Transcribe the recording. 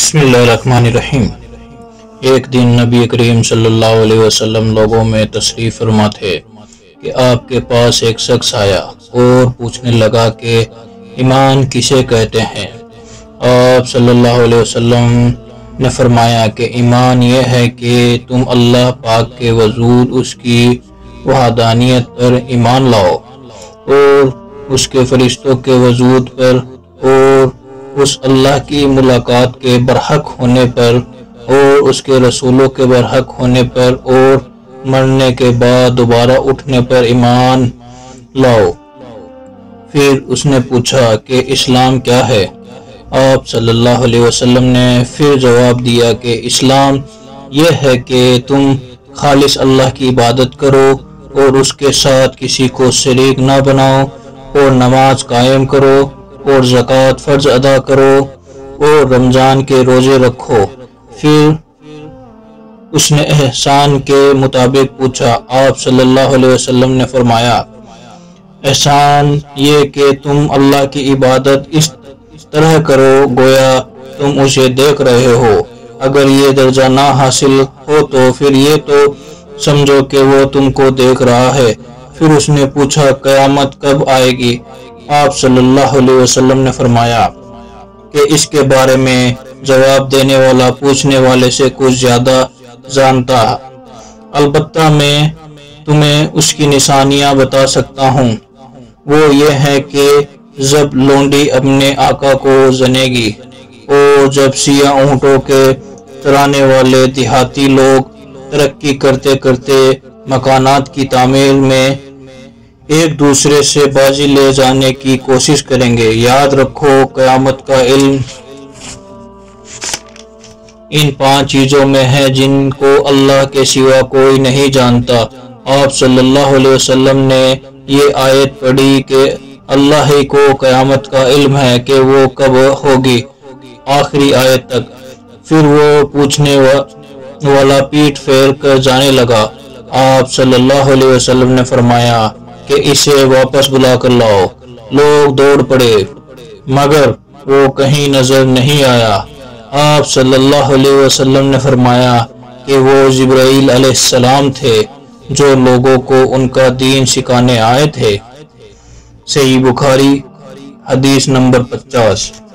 بسم اللہ الرحمن الرحیم۔ ایک دن نبی کریم صلی اللہ علیہ وسلم لوگوں میں تشریف فرما تھے کہ آپ کے پاس ایک شخص آیا اور پوچھنے لگا کہ ایمان کسے کہتے ہیں؟ آپ صلی اللہ علیہ وسلم نے فرمایا کہ ایمان یہ ہے کہ تم اللہ پاک کے وجود، اس کی وحدانیت پر ایمان لاؤ اور اس کے فرشتوں کے وجود پر اور اس اللہ کی ملاقات کے برحق ہونے پر اور اس کے رسولوں کے برحق ہونے پر اور مرنے کے بعد دوبارہ اٹھنے پر ایمان لاؤ۔ پھر اس نے پوچھا کہ اسلام کیا ہے؟ آپ صلی اللہ علیہ وسلم نے پھر جواب دیا کہ اسلام یہ ہے کہ تم خالص اللہ کی عبادت کرو اور اس کے ساتھ کسی کو شریک نہ بناؤ، اور نماز قائم کرو اور زکوٰۃ فرض ادا کرو اور رمضان کے روزے رکھو۔ پھر اس نے احسان کے مطابق پوچھا۔ آپ صلی اللہ علیہ وسلم نے فرمایا، احسان یہ کہ تم اللہ کی عبادت اس طرح کرو گویا تم اسے دیکھ رہے ہو۔ اگر یہ درجہ نہ حاصل ہو تو پھر یہ تو سمجھو کہ وہ تم کو دیکھ رہا ہے۔ پھر اس نے پوچھا، قیامت کب آئے گی؟ آپ صلی اللہ علیہ وسلم نے فرمایا کہ اس کے بارے میں جواب دینے والا پوچھنے والے سے کچھ زیادہ جانتا، البتہ میں تمہیں اس کی نشانیاں بتا سکتا ہوں۔ وہ یہ ہے کہ جب لونڈی اپنے آقا کو جنے گی اور جب سیاہ اونٹوں کے چرانے والے دیہاتی لوگ ترقی کرتے کرتے مکانات کی تعمیر میں ایک دوسرے سے بازی لے جانے کی کوشش کریں گے۔ یاد رکھو، قیامت کا علم ان 5 چیزوں میں ہے جن کو اللہ کے سوا کوئی نہیں جانتا۔ آپ صلی اللہ علیہ وسلم نے یہ آیت پڑھی کہ اللہ ہی کو قیامت کا علم ہے کہ وہ کب ہوگی، آخری آیت تک۔ پھر وہ پوچھنے والا پیٹ پھیر کر جانے لگا۔ آپ صلی اللہ علیہ وسلم نے فرمایا کہ اسے واپس بلا کر لاؤ۔ لوگ دوڑ پڑے مگر وہ کہیں نظر نہیں آیا۔ آپ صلی اللہ علیہ وسلم نے فرمایا کہ وہ جبرائیل علیہ السلام تھے جو لوگوں کو ان کا دین سکھانے آئے تھے۔ صحیح بخاری حدیث نمبر 50۔